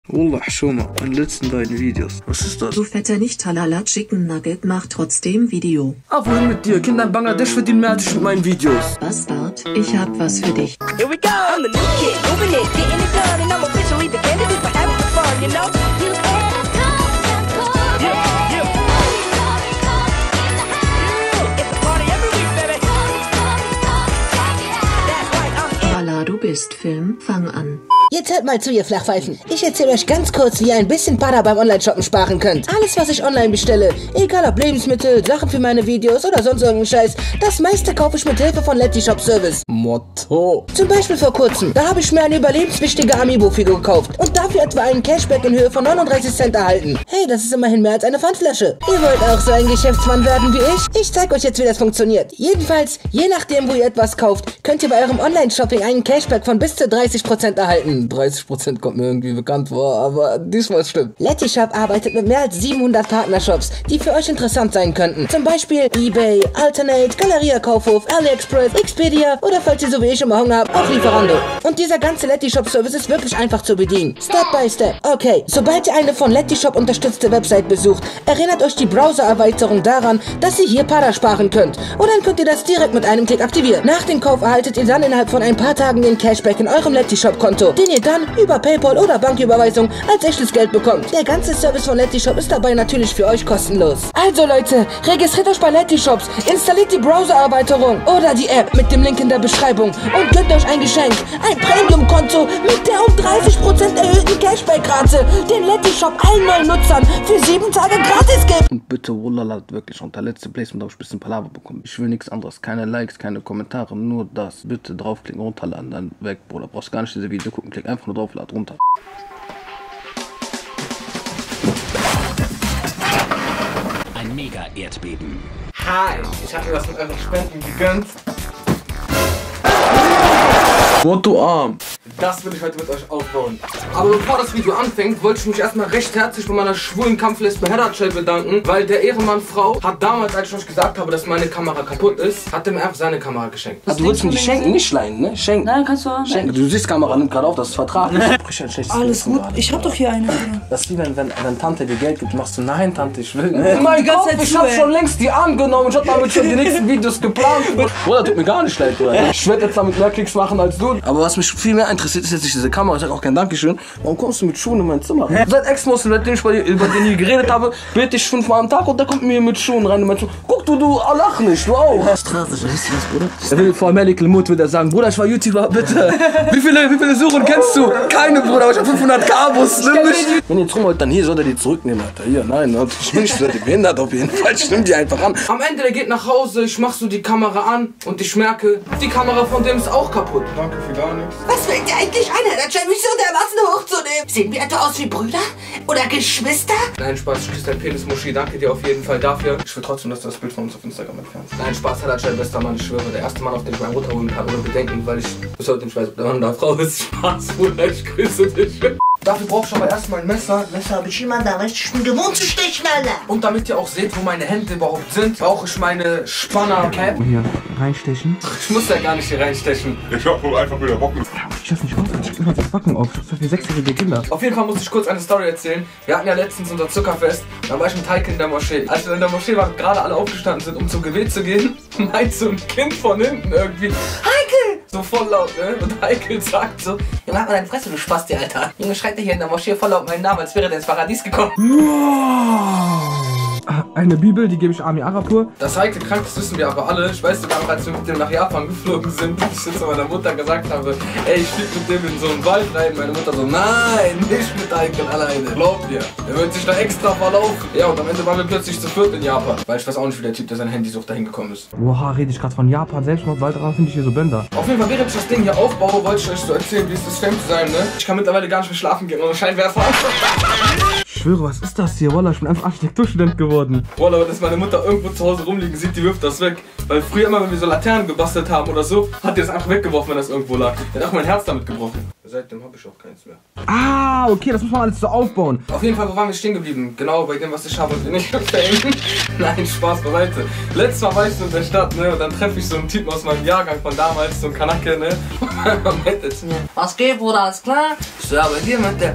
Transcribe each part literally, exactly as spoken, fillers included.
Wallah, schau mal, meine letzten beiden Videos. Was ist das? Du fetter Nicht-Halala Chicken Nugget macht trotzdem Video. Ah, wohin mit dir? Kinder in Bangladesch verdienen mehr als ich mit meinen Videos. Bastard, ich hab was für dich. Here we go, I'm the new kid, moving it, getting it done, and I'm officially the candidate for having the fun, you know? You yeah, yeah. It's a party every week, baby. That's right, I'm Wallah, du bist Film, fang an. Jetzt hört mal zu, ihr Flachpfeifen. Ich erzähle euch ganz kurz, wie ihr ein bisschen Pada beim Online-Shoppen sparen könnt. Alles, was ich online bestelle, egal ob Lebensmittel, Sachen für meine Videos oder sonst irgendeinen Scheiß, das meiste kaufe ich mit Hilfe von Letishop Service. Motto. Zum Beispiel vor kurzem, da habe ich mir eine überlebenswichtige Amiibo-Figur gekauft und dafür etwa einen Cashback in Höhe von neununddreißig Cent erhalten. Hey, das ist immerhin mehr als eine Pfandflasche. Ihr wollt auch so ein Geschäftsmann werden wie ich? Ich zeig euch jetzt, wie das funktioniert. Jedenfalls, je nachdem, wo ihr etwas kauft, könnt ihr bei eurem Online-Shopping einen Cashback von bis zu dreißig Prozent erhalten. dreißig Prozent kommt mir irgendwie bekannt vor, aber diesmal stimmt. Letishop arbeitet mit mehr als siebenhundert Partnershops, die für euch interessant sein könnten. Zum Beispiel eBay, Alternate, Galeria Kaufhof, AliExpress, Expedia oder falls ihr so wie ich immer Hunger habt, auch Lieferando. Und dieser ganze Letishop-Service ist wirklich einfach zu bedienen. Step by Step. Okay, sobald ihr eine von Letishop unterstützte Website besucht, erinnert euch die Browser-Erweiterung daran, dass ihr hier Pada sparen könnt. Und dann könnt ihr das direkt mit einem Klick aktivieren. Nach dem Kauf erhaltet ihr dann innerhalb von ein paar Tagen den Cashback in eurem Letishop-Konto, den ihr dann über PayPal oder Banküberweisung als echtes Geld bekommt. Der ganze Service von Letishop ist dabei natürlich für euch kostenlos. Also Leute, registriert euch bei Letishops, installiert die Browser-Erweiterung oder die App mit dem Link in der Beschreibung und gönnt euch ein Geschenk, ein Premium-Konto mit der um dreißig Prozent erhöhten Cashback-Rate, den Letishop allen neuen Nutzern für sieben Tage gratis gibt. Und bitte, Wallah, ladet wirklich unter letzte Placement habe ich ein bisschen Palaver bekommen. Ich will nichts anderes, keine Likes, keine Kommentare, nur das. Bitte draufklicken, runterladen, dann weg, Bruder. Brauchst gar nicht diese Video gucken, klick einfach nur drauf, lad runter. Ein Mega-Erdbeben. Hi, ich habe mir was mit euren Spenden gegönnt. Motto arm. Das will ich heute mit euch aufbauen. Aber bevor das Video anfängt, wollte ich mich erstmal recht herzlich bei meiner schwulen Kampflesbe Hedda bedanken, weil der Ehrenmann Frau hat damals, als ich euch gesagt habe, dass meine Kamera kaputt ist, hat er mir einfach seine Kamera geschenkt. Also, du willst mir die schenken, nicht leihen, ne? Schenken. Nein, kannst du auch. Schenken. Du siehst, Kamera nimmt gerade auf, das ist Vertrag. Alles gut, ich hab doch hier eine. Das ist wie wenn, wenn, wenn Tante dir Geld gibt, machst du, nein Tante, ich will. Oh mein Gott, ich hab schon längst die angenommen, ich hab damit schon die nächsten Videos geplant. Bruder, tut mir gar nicht leid, Bruder. Ich werde jetzt damit mehr Klicks machen als du. Aber was mich viel mehr interessiert, ist jetzt nicht diese Kamera. Ich sag auch kein Dankeschön. Warum kommst du mit Schuhen in mein Zimmer? Seit Ex-Muslim, seitdem ich bei dir, über den ich geredet habe, bete ich fünfmal am Tag und der kommt mir mit Schuhen rein in mein Zimmer. Guck du, du, lach nicht, du auch. Straße, weißt du das, Bruder? Er will vor Medical Mood will er sagen, Bruder, ich war YouTuber, bitte. Wie viele, wie viele Suchen kennst du? Keine, Bruder, aber ich hab fünfhundert K Abos, nimm mich. Wenn ihr jetzt rumholt, dann hier soll er die zurücknehmen, Alter. Hier, nein, ich bin nicht so behindert auf jeden Fall. Ich nimm die einfach an. Am Ende, der geht nach Hause, ich mach so die Kamera an und ich merke, die Kamera von dem ist auch kaputt. Danke für gar nichts. Was fällt dir eigentlich ein, Hedda, mich so dermaßen hochzunehmen? Sehen wir etwa aus wie Brüder? Oder Geschwister? Nein, Spaß, ich küsse dein Penis, Muschi, danke dir auf jeden Fall dafür. Ich will trotzdem, dass du das Bild von uns auf Instagram entfernst. Nein, Spaß, Hedda, bester Mann, ich schwöre, der erste Mann, auf den ich meinen Runter holen kann, ohne Bedenken, weil ich bis heute nicht weiß, ob der Mann oder Frau ist. Spaß, Bruder, ich grüße dich. Dafür brauche ich aber erstmal ein Messer. Messer habe ich immer da, weißt du, ich bin gewohnt zu stechen, Alter. Und damit ihr auch seht, wo meine Hände überhaupt sind, brauche ich meine Spanner-Cap. Hier reinstechen. Ich muss ja gar nicht hier reinstechen. Ich hab wohl einfach wieder Bocken. Ich schaff nicht auf, ich immer das Backen auf. Ich hab für sechsjährige Kinder. Auf jeden Fall muss ich kurz eine Story erzählen. Wir hatten ja letztens unser Zuckerfest. Da war ich mit Heike in der Moschee. Als wir in der Moschee waren, gerade alle aufgestanden sind, um zum Gebet zu gehen, meint so ein Kind von hinten irgendwie: Heike! So voll laut, ne? Und Heike sagt so: Junge, halt mal deine Fresse, du Spasti, Alter. Junge, schreit dir hier in der Moschee voll laut meinen Namen, als wäre der ins Paradies gekommen. Wow. Eine Bibel, die gebe ich Ami Arapur. Dass Heike krank ist, wissen wir aber alle. Ich weiß sogar noch, als wir mit dem nach Japan geflogen sind, dass ich zu meiner Mutter gesagt habe: Ey, ich flieg mit dem in so einen Wald rein. Meine Mutter so: Nein, nicht mit Heike alleine. Glaub mir, er wird sich da extra verlaufen. Ja, und am Ende waren wir plötzlich zu viert in Japan. Weil ich weiß auch nicht, wie der Typ, der sein Handy sucht, da hingekommen ist. Oha, rede ich gerade von Japan, Selbstmordwald, daran finde ich hier so Bänder. Auf jeden Fall, während ich das Ding hier aufbaue, wollte ich euch so erzählen, wie es das Fame zu sein, ne? Ich kann mittlerweile gar nicht mehr schlafen gehen ohne Scheinwerfer. Ich schwöre, was ist das hier? Wallah, ich bin einfach Architekturstudent geworden. Wallah, wenn das meine Mutter irgendwo zu Hause rumliegen sieht, die wirft das weg. Weil früher immer, wenn wir so Laternen gebastelt haben oder so, hat die das einfach weggeworfen, wenn das irgendwo lag. Der hat auch mein Herz damit gebrochen. Seitdem habe ich auch keins mehr. Ah, okay, das muss man alles so aufbauen. Auf jeden Fall, wo waren wir stehen geblieben? Genau bei dem, was ich habe und wir nicht Fame. Nein, Spaß beiseite. Letztes Mal war ich so in der Stadt, ne? Und dann treffe ich so einen Typen aus meinem Jahrgang von damals, so einen Kanake, ne? Und man meinte zu mir: Was geht, Bruder, alles klar? Ich so, ja, bei dir, meint der: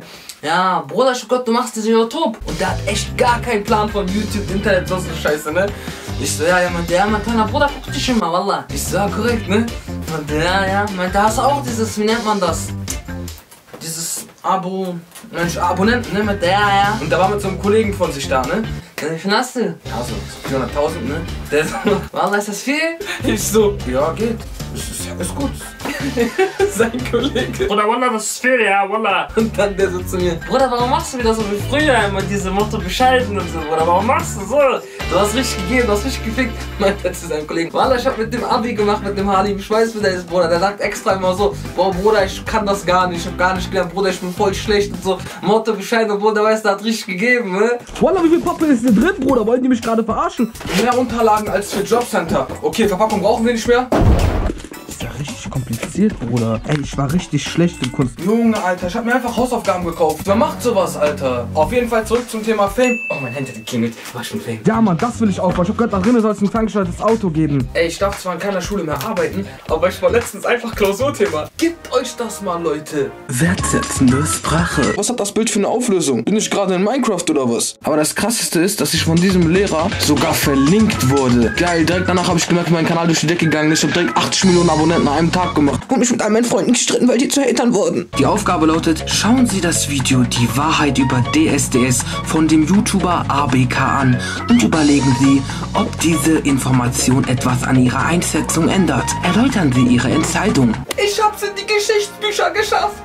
ja, Bruder, ich Gott, du machst diesen YouTube. Und der hat echt gar keinen Plan von YouTube, Internet, so eine Scheiße, ne? Ich so, ja, ja, meinte, ja, mein kleiner Bruder, guck dich immer, wallah. Ich so, ja, korrekt, ne? Und ja, ja, meinte, hast du auch dieses, wie nennt man das? Dieses Abo, Mensch, Abonnenten, ne? Mit der, ja, ja. Und da war mit so einem Kollegen von sich da, ne? Wie viel hast du? Ja, so vierhunderttausend, ne? Der so, wallah, ist das viel? Ich so, ja, geht. Ist, ist, ist gut. Sein Kollege. Bruder, wallah, das ist viel, ja, wallah. Und dann der so zu mir, Bruder, warum machst du wieder so wie früher immer diese Motto bescheiden und so, Bruder, warum machst du so? Du hast richtig gegeben, du hast richtig gefickt. Meint er zu seinem Kollegen, wallah, ich hab mit dem Abi gemacht, mit dem Halim, ich weiß, wie der ist, Bruder. Der sagt extra immer so, boah, Bruder, ich kann das gar nicht, ich hab gar nicht gelernt, Bruder, ich bin voll schlecht und so. Motto bescheiden, obwohl der weiß, der hat richtig gegeben, ne? Wallah, wie viel Pappe ist denn drin, Bruder? Wollen die mich gerade verarschen? Mehr Unterlagen als für Jobcenter. Okay, Verpackung brauchen wir nicht mehr. Das ist ja richtig kompliziert, Bruder. Ey, ich war richtig schlecht in Kunst. Junge, Alter, ich hab mir einfach Hausaufgaben gekauft. Wer macht sowas, Alter? Auf jeden Fall zurück zum Thema Fame. Oh, mein Handy hat geklingelt. War schon Fame. Ja, Mann, das will ich auch. Ich hab gehört, da drinnen soll es ein ferngesteuertes Auto geben. Ey, ich darf zwar in keiner Schule mehr arbeiten, aber ich war letztens einfach Klausurthema. Gebt euch das mal, Leute. Wertsetzende Sprache. Was hat das Bild für eine Auflösung? Bin ich gerade in Minecraft oder was? Aber das Krasseste ist, dass ich von diesem Lehrer sogar verlinkt wurde. Geil, direkt danach habe ich gemerkt, wie mein Kanal durch die Decke gegangen ist. Ich habe direkt achtzig Millionen Abonnenten an einem Tag gemacht. Und mich mit all meinen Freunden gestritten, weil die zu Hatern wurden. Die Aufgabe lautet, schauen Sie das Video Die Wahrheit über D S D S von dem YouTuber A B K an und überlegen Sie, ob diese Information etwas an Ihrer Einschätzung ändert. Erläutern Sie Ihre Entscheidung. Ich hab's in die Geschichtsbücher geschafft.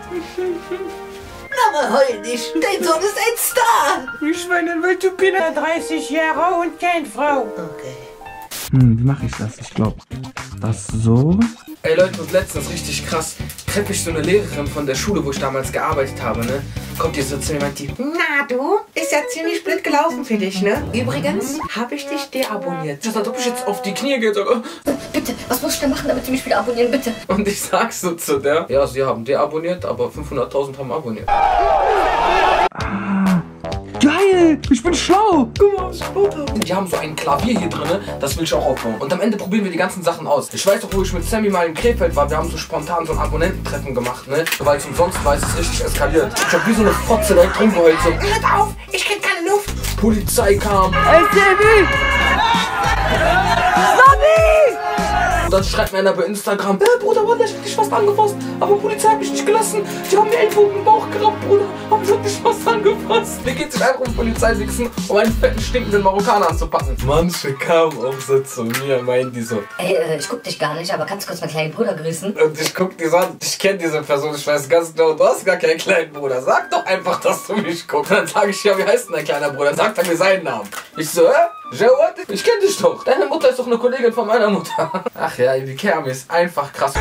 Aber heul nicht, dein Sohn ist ein Star. Ich meine, weil du bin dreißig Jahre und kein Frau. Okay. Hm, wie mache ich das? Ich glaube, das so. Ey Leute, und letztens richtig krass, treffe ich so eine Lehrerin von der Schule, wo ich damals gearbeitet habe, ne? Kommt die so zu mir und meint die, Na du, ist ja ziemlich blöd gelaufen für dich, ne? übrigens habe ich dich deabonniert. Das ist, als ob ich jetzt auf die Knie gehe und sage, Bitte, was muss ich denn machen, damit Sie mich wieder abonnieren, bitte? und ich sag so zu der, ja, sie haben deabonniert, aber fünfhunderttausend haben abonniert. Geil, ich bin schlau. Guck mal, die haben so ein Klavier hier drin, das will ich auch aufbauen. Und am Ende probieren wir die ganzen Sachen aus. Ich weiß doch, wo ich mit Sammy mal in Krefeld war, wir haben so spontan so ein Abonnententreffen gemacht, ne? Weil es umsonst war, ist es richtig eskaliert. Ich hab wie so eine Fotze direkt rumgeheult, so, Hört auf, ich krieg keine Luft. Polizei kam. Ey, Sammy! Und dann schreibt mir einer bei Instagram, äh, Bruder, Mann, ich hab dich fast angefasst, aber Polizei hat mich nicht gelassen. Die haben mir Ellbogen im Bauch gerappt, Bruder, haben mich nicht fast angefasst. Der geht sich einfach um Polizei wichsen, um einen fetten, stinkenden Marokkaner anzupacken. Manche kamen auch so zu mir, meinen die so. Ey, äh, ich guck dich gar nicht, aber kannst du kurz meinen kleinen Bruder grüßen? Und ich guck die so an, ich kenne diese Person, ich weiß ganz genau, du hast gar keinen kleinen Bruder. Sag doch einfach, dass du mich guckst. Und dann sage ich, ja, wie heißt denn dein kleiner Bruder? Dann sagt er mir seinen Namen. Ich so, hä? Jawad? Ich kenn dich doch. Deine Mutter ist doch eine Kollegin von meiner Mutter. Ach ja, die Kermi ist einfach krass.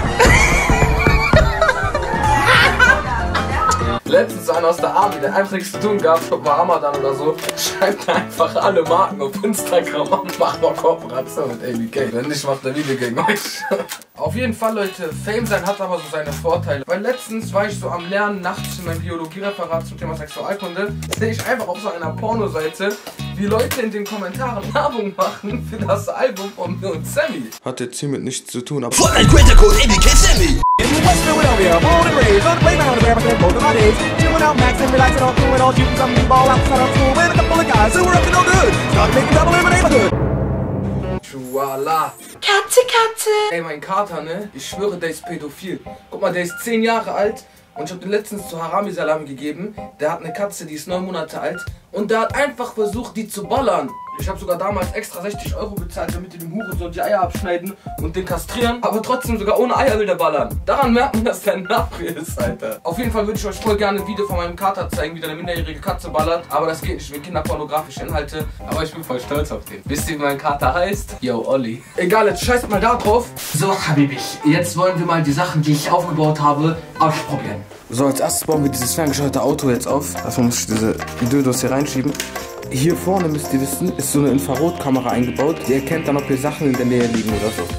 Letztens so einer aus der Army, der einfach nichts zu tun gehabt, war Ramadan oder so, schreibt einfach alle Marken auf Instagram an, macht noch Kooperation mit A B K. Wenn nicht, macht er Video gegen euch. Auf jeden Fall, Leute, Fame sein hat aber so seine Vorteile. Weil letztens war ich so am Lernen, nachts in meinem Biologiereferat zum Thema Sexualkunde, sehe ich einfach auf so einer Pornoseite, wie Leute in den Kommentaren Werbung machen für das Album von mir und Sammy. Hat jetzt hiermit nichts zu tun, aber... Fortnite Creator Code A B K Sammy! In West Philadelphia, born and raised on the playground of America, both of my days, chilling out, maxing, relaxing, all cool and all shooting some ball outside of school, with a couple of guys who were up to no good, started making trouble in my neighborhood. Voila. Katze, Katze. Ey, mein Kater, ne? Ich schwöre, der ist pädophil. Guck mal, der ist zehn Jahre alt und ich hab den letztens zu Harami-Salami gegeben. Der hat eine Katze, die ist neun Monate alt und der hat einfach versucht, die zu ballern. Ich habe sogar damals extra sechzig Euro bezahlt, damit die dem Hurensohn die Eier abschneiden und den kastrieren. Aber trotzdem, sogar ohne Eier will der ballern. Daran merkt man, dass der ein Nafri ist, Alter. Auf jeden Fall würde ich euch voll gerne ein Video von meinem Kater zeigen, wie der eine minderjährige Katze ballert. Aber das geht nicht wegen kinderpornografische Inhalte. Aber ich bin voll stolz auf den. Wisst ihr, wie mein Kater heißt? Yo, Olli. Egal, jetzt scheißt mal da drauf. So, Habibi, jetzt wollen wir mal die Sachen, die ich aufgebaut habe, ausprobieren. So, als erstes bauen wir dieses ferngesteuerte Auto jetzt auf. Dafür muss ich diese Dödos hier reinschieben. Hier vorne, müsst ihr wissen, ist so eine Infrarotkamera eingebaut. Die erkennt dann, ob hier Sachen in der Nähe liegen oder so.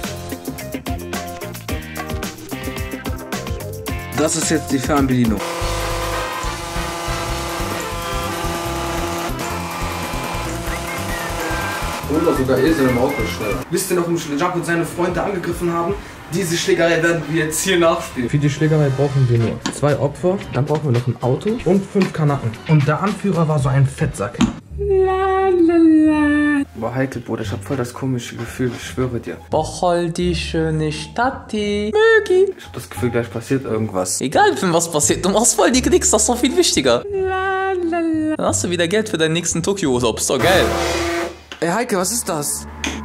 Das ist jetzt die Fernbedienung. Oder sogar Esel im Auto schneller. Wisst ihr noch, wie Jump und seine Freunde angegriffen haben? Diese Schlägerei werden wir jetzt hier nachspielen. Für die Schlägerei brauchen wir nur zwei Opfer, dann brauchen wir noch ein Auto und fünf Kanaken. Und der Anführer war so ein Fettsack. Boah, Heikel, Bruder, ich hab voll das komische Gefühl, ich schwöre dir. Bochol, die schöne Stadti. Mögi. Ich hab das Gefühl, gleich passiert irgendwas. Egal, wenn was passiert, du machst voll die Knicks, das ist doch viel wichtiger. Dann hast du wieder Geld für deinen nächsten Tokio-Urlaub, ist doch geil. Ey, Heike, was ist das?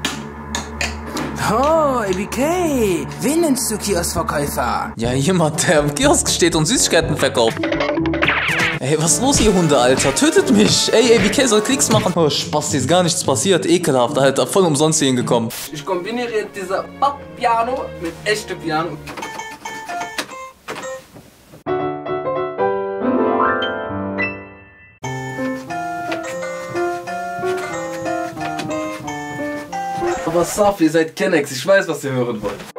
Oh, A B K. Wen nennst du Kioskverkäufer? Ja, jemand, der am Kiosk steht und Süßigkeiten verkauft. Ey, was ist los, ihr Hunde, Alter? Tötet mich! Ey, A B K soll Klicks machen. Oh, Spaß, hier ist gar nichts passiert. Ekelhaft, Alter. Voll umsonst hier hingekommen. Ich kombiniere jetzt dieser Pop-Piano mit echtem Piano. Aber Safi, ihr seid Kennex. Ich weiß, was ihr hören wollt.